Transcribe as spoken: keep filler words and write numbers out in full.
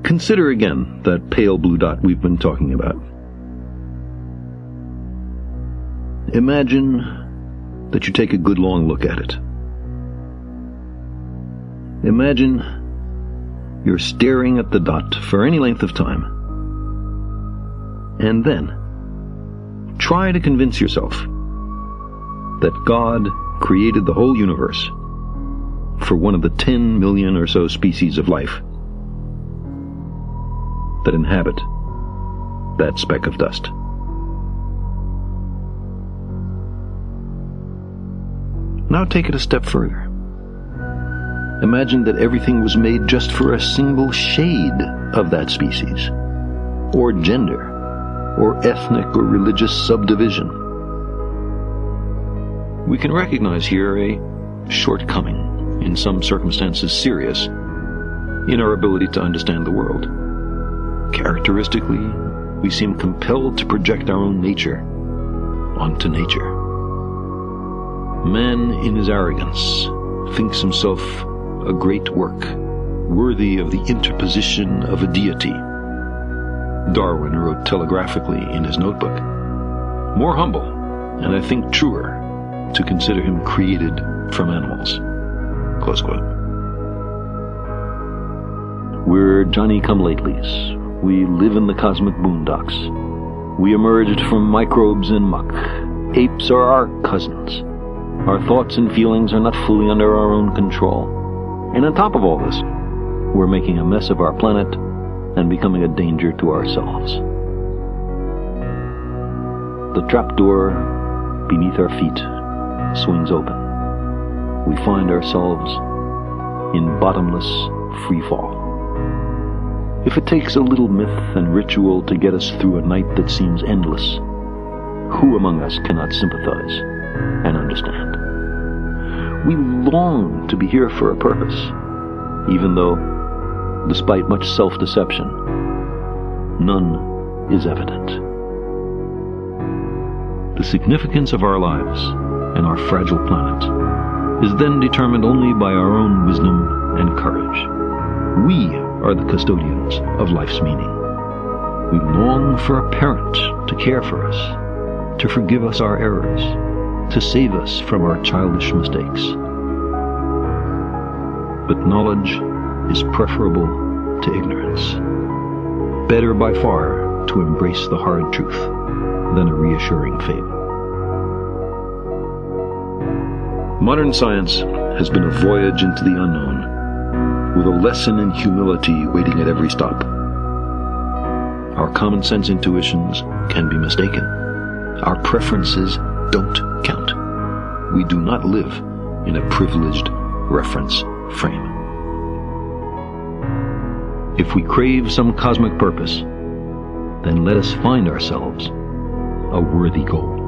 Consider again that pale blue dot we've been talking about. Imagine that you take a good long look at it. Imagine you're staring at the dot for any length of time. And then try to convince yourself that God created the whole universe for one of the ten million or so species of life that inhabit that speck of dust. Now take it a step further. Imagine that everything was made just for a single shade of that species, or gender, or ethnic or religious subdivision. We can recognize here a shortcoming, in some circumstances serious, in our ability to understand the world. Characteristically, we seem compelled to project our own nature onto nature. Man, in his arrogance, thinks himself a great work, worthy of the interposition of a deity. Darwin wrote telegraphically in his notebook, "More humble, and I think truer, to consider him created from animals." Close quote. We're Johnny-come-latelys. We live in the cosmic boondocks. We emerged from microbes and muck. Apes are our cousins. Our thoughts and feelings are not fully under our own control. And on top of all this, we're making a mess of our planet and becoming a danger to ourselves. The trapdoor beneath our feet swings open. We find ourselves in bottomless freefall. If it takes a little myth and ritual to get us through a night that seems endless, who among us cannot sympathize and understand? We long to be here for a purpose, even though, despite much self-deception, none is evident. The significance of our lives and our fragile planet is then determined only by our own wisdom and courage. We are the custodians of life's meaning. We long for a parent to care for us, to forgive us our errors, to save us from our childish mistakes. But knowledge is preferable to ignorance. Better by far to embrace the hard truth than a reassuring fable. Modern science has been a voyage into the unknown, with a lesson in humility waiting at every stop. Our common sense intuitions can be mistaken. Our preferences don't count. We do not live in a privileged reference frame. If we crave some cosmic purpose, then let us find ourselves a worthy goal.